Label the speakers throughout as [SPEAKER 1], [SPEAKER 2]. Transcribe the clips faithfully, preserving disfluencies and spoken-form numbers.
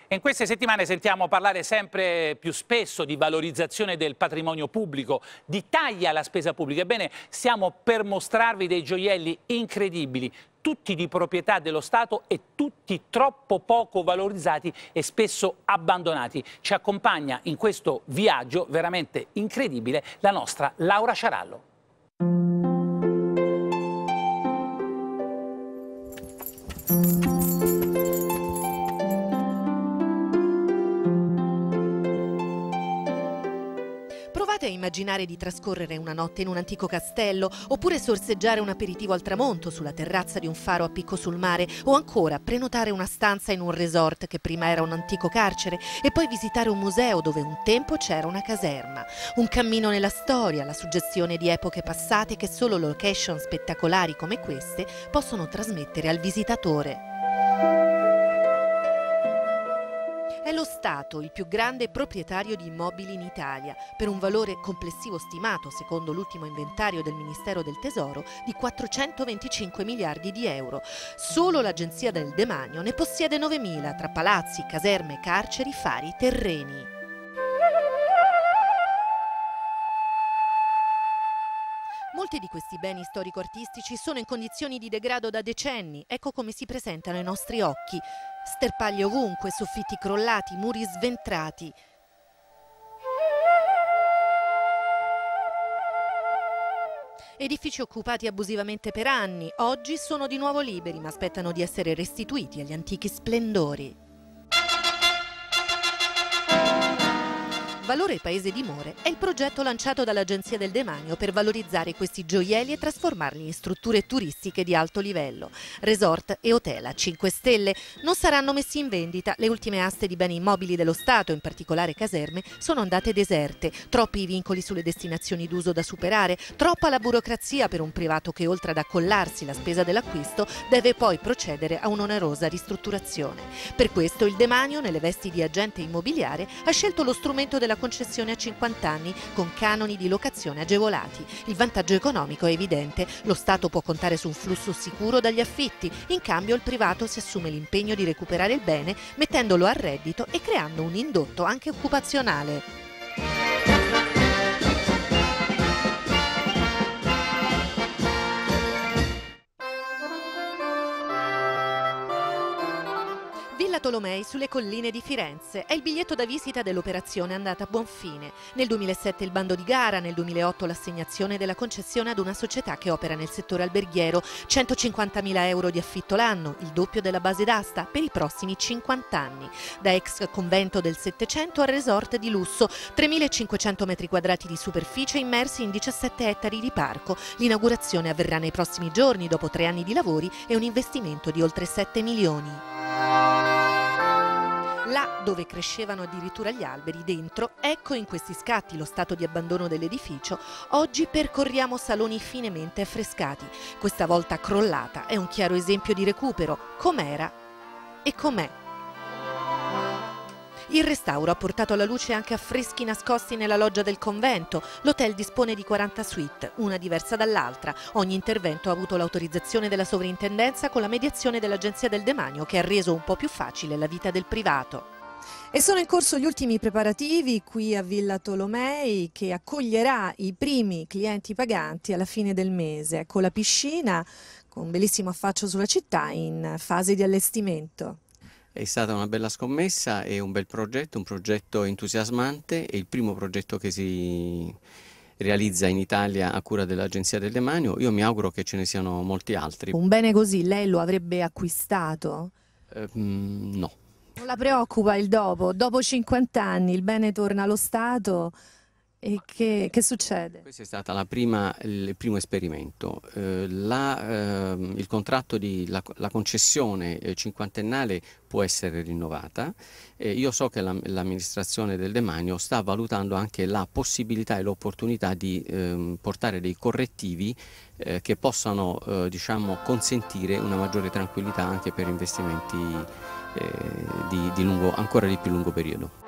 [SPEAKER 1] E in queste settimane sentiamo parlare sempre più spesso di valorizzazione del patrimonio pubblico, di tagli alla spesa pubblica. Ebbene, stiamo per mostrarvi dei gioielli incredibili, tutti di proprietà dello Stato e tutti troppo poco valorizzati e spesso abbandonati. Ci accompagna in questo viaggio veramente incredibile la nostra Laura Ciarallo.
[SPEAKER 2] Provate a immaginare di trascorrere una notte in un antico castello, oppure sorseggiare un aperitivo al tramonto sulla terrazza di un faro a picco sul mare, o ancora prenotare una stanza in un resort che prima era un antico carcere e poi visitare un museo dove un tempo c'era una caserma. Un cammino nella storia, la suggestione di epoche passate che solo location spettacolari come queste possono trasmettere al visitatore. È lo Stato il più grande proprietario di immobili in Italia, per un valore complessivo stimato, secondo l'ultimo inventario del Ministero del Tesoro, di quattrocentoventicinque miliardi di euro. Solo l'Agenzia del Demanio ne possiede novemila, tra palazzi, caserme, carceri, fari, terreni. Molti di questi beni storico-artistici sono in condizioni di degrado da decenni, ecco come si presentano ai nostri occhi. Sterpaglie ovunque, soffitti crollati, muri sventrati. Edifici occupati abusivamente per anni, oggi sono di nuovo liberi ma aspettano di essere restituiti agli antichi splendori. Valore Paese Dimore è il progetto lanciato dall'Agenzia del Demanio per valorizzare questi gioielli e trasformarli in strutture turistiche di alto livello. Resort e hotel a cinque stelle non saranno messi in vendita. Le ultime aste di beni immobili dello Stato, in particolare caserme, sono andate deserte. Troppi i vincoli sulle destinazioni d'uso da superare, troppa la burocrazia per un privato che, oltre ad accollarsi la spesa dell'acquisto, deve poi procedere a un'onerosa ristrutturazione. Per questo il Demanio, nelle vesti di agente immobiliare, ha scelto lo strumento della concessione a cinquanta anni con canoni di locazione agevolati. Il vantaggio economico è evidente: lo Stato può contare su un flusso sicuro dagli affitti, in cambio il privato si assume l'impegno di recuperare il bene mettendolo a reddito e creando un indotto anche occupazionale. Villa Tolomei sulle colline di Firenze è il biglietto da visita dell'operazione andata a buon fine. Nel duemilasette il bando di gara, nel duemilaotto l'assegnazione della concessione ad una società che opera nel settore alberghiero, centocinquantamila euro di affitto l'anno, il doppio della base d'asta per i prossimi cinquanta anni. Da ex convento del Settecento al resort di lusso, tremilacinquecento metri quadrati di superficie immersi in diciassette ettari di parco. L'inaugurazione avverrà nei prossimi giorni dopo tre anni di lavori e un investimento di oltre sette milioni. Là dove crescevano addirittura gli alberi, dentro, ecco in questi scatti lo stato di abbandono dell'edificio, oggi percorriamo saloni finemente affrescati. Questa volta crollata è un chiaro esempio di recupero, com'era e com'è. Il restauro ha portato alla luce anche affreschi nascosti nella loggia del convento. L'hotel dispone di quaranta suite, una diversa dall'altra. Ogni intervento ha avuto l'autorizzazione della sovrintendenza con la mediazione dell'Agenzia del Demanio, che ha reso un po' più facile la vita del privato.
[SPEAKER 3] E sono in corso gli ultimi preparativi qui a Villa Tolomei, che accoglierà i primi clienti paganti alla fine del mese, con la piscina, con un bellissimo affaccio sulla città, in fase di allestimento.
[SPEAKER 4] È stata una bella scommessa e un bel progetto, un progetto entusiasmante, è il primo progetto che si realizza in Italia a cura dell'Agenzia del Demanio. Io mi auguro che ce ne siano molti altri.
[SPEAKER 3] Un bene così lei lo avrebbe acquistato?
[SPEAKER 4] Eh, mm, no.
[SPEAKER 3] Non la preoccupa il dopo? Dopo cinquanta anni il bene torna allo Stato? E che, che succede?
[SPEAKER 4] Questo è stato la prima, il primo esperimento. Eh, la, eh, il contratto di la, la concessione eh, cinquantennale può essere rinnovata. Eh, io so che la, l'amministrazione del Demanio sta valutando anche la possibilità e l'opportunità di eh, portare dei correttivi eh, che possano eh, diciamo, consentire una maggiore tranquillità anche per investimenti eh, di, di lungo, ancora di più lungo periodo.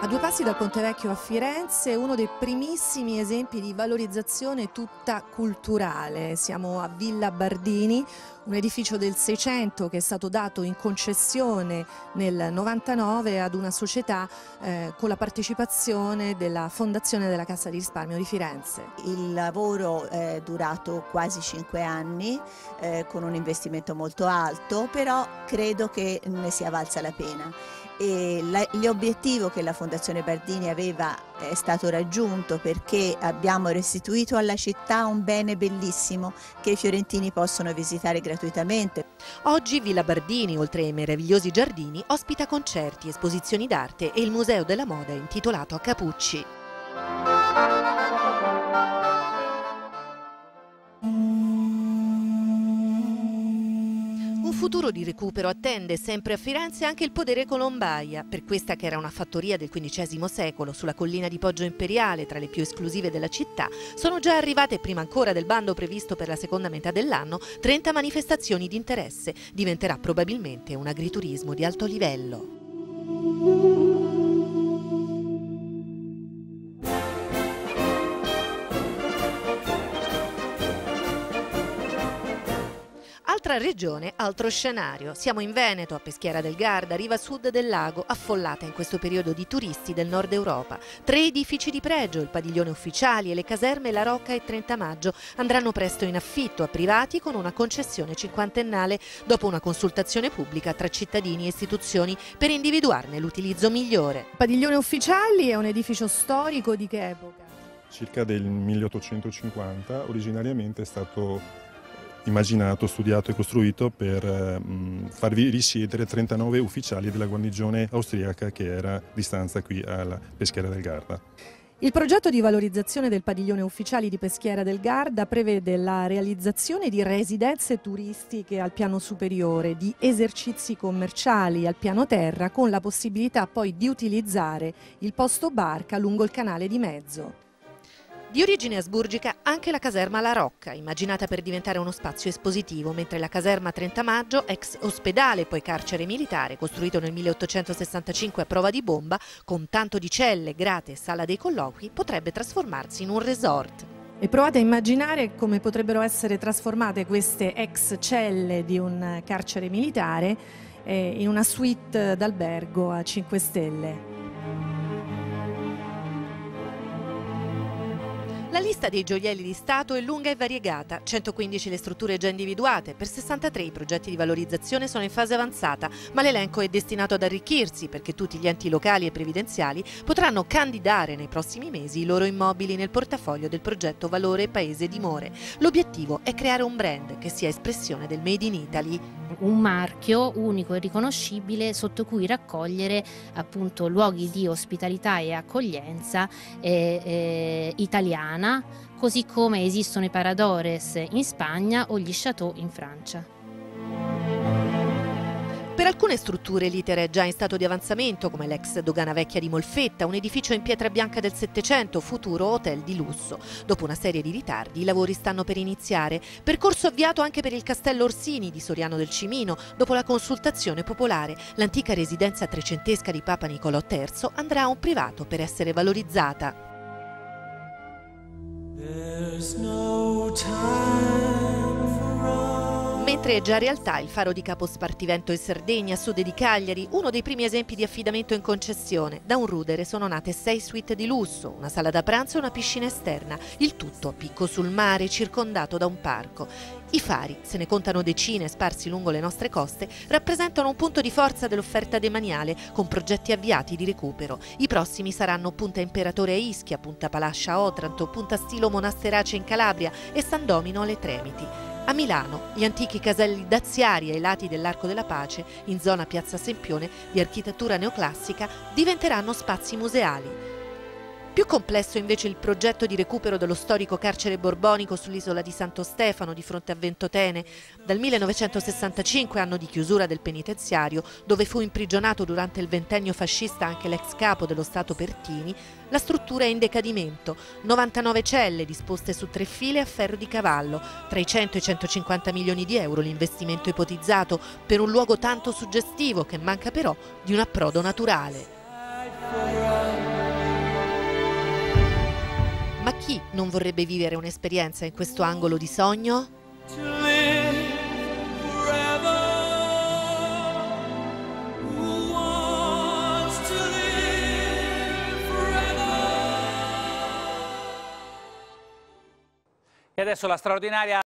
[SPEAKER 3] A due passi dal Ponte Vecchio a Firenze, uno dei primissimi esempi di valorizzazione tutta culturale. Siamo a Villa Bardini, un edificio del Seicento che è stato dato in concessione nel novantanove ad una società eh, con la partecipazione della Fondazione della Cassa di Risparmio di Firenze.
[SPEAKER 5] Il lavoro è durato quasi cinque anni eh, con un investimento molto alto, però credo che ne sia valsa la pena. E l'obiettivo che la Fondazione Bardini aveva è stato raggiunto, perché abbiamo restituito alla città un bene bellissimo che i fiorentini possono visitare gratuitamente.
[SPEAKER 2] Oggi Villa Bardini, oltre ai meravigliosi giardini, ospita concerti, esposizioni d'arte e il Museo della Moda intitolato a Capucci. Un futuro di recupero attende sempre a Firenze anche il podere Colombaia. Per questa, che era una fattoria del quindicesimo secolo sulla collina di Poggio Imperiale, tra le più esclusive della città, sono già arrivate, prima ancora del bando previsto per la seconda metà dell'anno, trenta manifestazioni di interesse. Diventerà probabilmente un agriturismo di alto livello. Altra regione, altro scenario. Siamo in Veneto, a Peschiera del Garda, riva sud del lago, affollata in questo periodo di turisti del nord Europa. Tre edifici di pregio, il padiglione ufficiali e le caserme La Rocca e trenta maggio, andranno presto in affitto a privati con una concessione cinquantennale, dopo una consultazione pubblica tra cittadini e istituzioni per individuarne l'utilizzo migliore.
[SPEAKER 3] Il padiglione ufficiali è un edificio storico di che epoca?
[SPEAKER 6] Circa del milleottocentocinquanta, originariamente è stato immaginato, studiato e costruito per mh, farvi risiedere trentanove ufficiali della guarnigione austriaca che era di stanza qui alla Peschiera del Garda.
[SPEAKER 3] Il progetto di valorizzazione del padiglione ufficiali di Peschiera del Garda prevede la realizzazione di residenze turistiche al piano superiore, di esercizi commerciali al piano terra, con la possibilità poi di utilizzare il posto barca lungo il canale di mezzo.
[SPEAKER 2] Di origine asburgica anche la caserma La Rocca, immaginata per diventare uno spazio espositivo, mentre la caserma trenta maggio, ex ospedale poi carcere militare, costruito nel milleottocentosessantacinque a prova di bomba, con tanto di celle, grate e sala dei colloqui, potrebbe trasformarsi in un resort.
[SPEAKER 3] E provate a immaginare come potrebbero essere trasformate queste ex celle di un carcere militare eh, in una suite d'albergo a cinque stelle.
[SPEAKER 2] La lista dei gioielli di Stato è lunga e variegata, centoquindici le strutture già individuate, per sessantatré i progetti di valorizzazione sono in fase avanzata, ma l'elenco è destinato ad arricchirsi perché tutti gli enti locali e previdenziali potranno candidare nei prossimi mesi i loro immobili nel portafoglio del progetto Valore Paese Dimore. L'obiettivo è creare un brand che sia espressione del Made in Italy.
[SPEAKER 7] Un marchio unico e riconoscibile sotto cui raccogliere appunto luoghi di ospitalità e accoglienza eh, eh, italiana, così come esistono i Paradores in Spagna o gli Château in Francia.
[SPEAKER 2] Per alcune strutture l'iter è già in stato di avanzamento, come l'ex Dogana Vecchia di Molfetta, un edificio in pietra bianca del Settecento, futuro hotel di lusso. Dopo una serie di ritardi, i lavori stanno per iniziare. Percorso avviato anche per il Castello Orsini di Soriano del Cimino, dopo la consultazione popolare. L'antica residenza trecentesca di Papa Nicolò terzo andrà a un privato per essere valorizzata. There's no time for Mentre è già realtà il faro di Capo Spartivento in Sardegna, a sud di Cagliari, uno dei primi esempi di affidamento in concessione. Da un rudere sono nate sei suite di lusso, una sala da pranzo e una piscina esterna, il tutto a picco sul mare, circondato da un parco. I fari, se ne contano decine sparsi lungo le nostre coste, rappresentano un punto di forza dell'offerta demaniale, con progetti avviati di recupero. I prossimi saranno Punta Imperatore a Ischia, Punta Palascia a Otranto, Punta Stilo Monasterace in Calabria e San Domino alle Tremiti. A Milano, gli antichi caselli daziari ai lati dell'Arco della Pace, in zona Piazza Sempione, di architettura neoclassica, diventeranno spazi museali. Più complesso invece il progetto di recupero dello storico carcere borbonico sull'isola di Santo Stefano di fronte a Ventotene. Dal millenovecentosessantacinque, anno di chiusura del penitenziario, dove fu imprigionato durante il ventennio fascista anche l'ex capo dello Stato Pertini, la struttura è in decadimento. novantanove celle disposte su tre file a ferro di cavallo, tra i cento e i centocinquanta milioni di euro l'investimento ipotizzato per un luogo tanto suggestivo che manca però di un approdo naturale. Chi non vorrebbe vivere un'esperienza in questo angolo di sogno?
[SPEAKER 1] E adesso la straordinaria